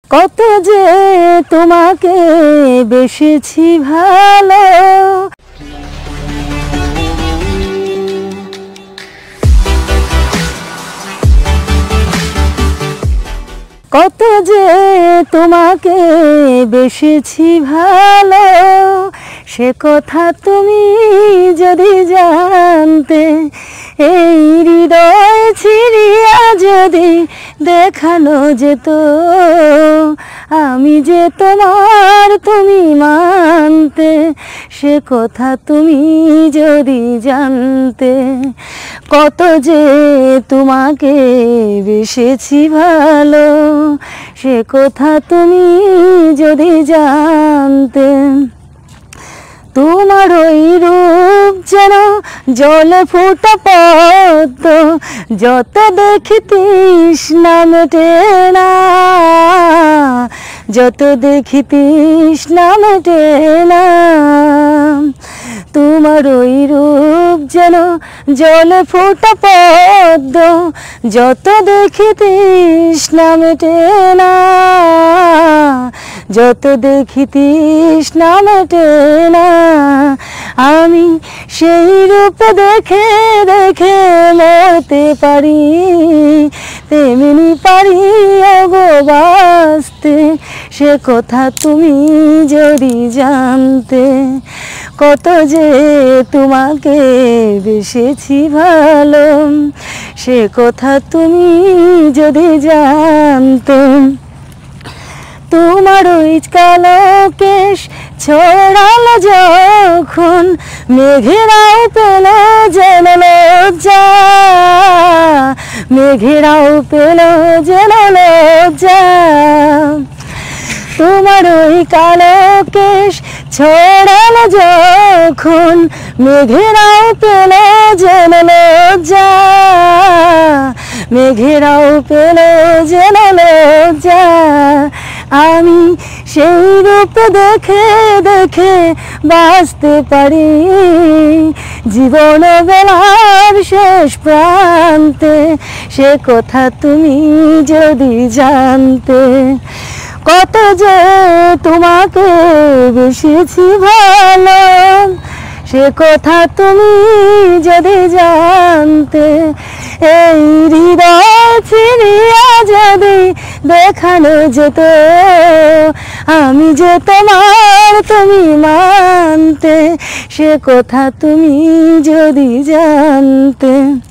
কত যে তোমাকে বেসেছি ভালো, কত যে তোমাকে বেসেছি ভালো, সে কথা তুমি যদি জানতে। এই হৃদয় ছিড়িয়া যদি দেখানো যেত, আমি যে তোমার তুমি মানতে। সে কথা তুমি যদি জানতে, কত যে তোমাকে বেসেছি ভালো, সে কথা তুমি যদি জানতে। তোমার ওই রূপ যেন জলে ফোটা পদ্ম, যত দেখি তৃষ্ণা মেটে না, যত দেখি তৃষ্ণা মেটে না। তোমার ওই রূপ যেন জলে ফোটা পদ্ম, যত দেখি তৃষ্ণা মেটে না, যত দেখি তৃষ্ণা মেটে না। আমি সেই রূপ দেখে দেখে মরতে পারি, তেমনি পারি গো বাঁচতে। সে কথা তুমি যদি জানতে, কত যে তোমাকে বেসেছি ভালো, সে কথা তুমি যদি জানতে। তোমার ওই কালো কেশ ছড়ালো যখন, মেঘেরাও পেল যেন লজ্জা, মেঘেরাও পেল যেন লজ্জা। তোমার ওই কালো কেশ ছড়ালো যখন, মেঘেরাও পেল যেন লজ্জা, মেঘেরাও পেল যেন লজ্জা। আমি সেই রূপ দেখে দেখে বাঁচতে পারি, জীবন বেলার শেষ প্রান্তে। সে কথা তুমি যদি জানতে, কত যে তোমাকে বেসেছি ভালো, সে কথা তুমি যদি জানতে। এই হৃদয় ছিড়িয়া যদি দেখানো যেত, আমি যে তোমার তুমি মানতে। সে কথা তুমি যদি জানতে।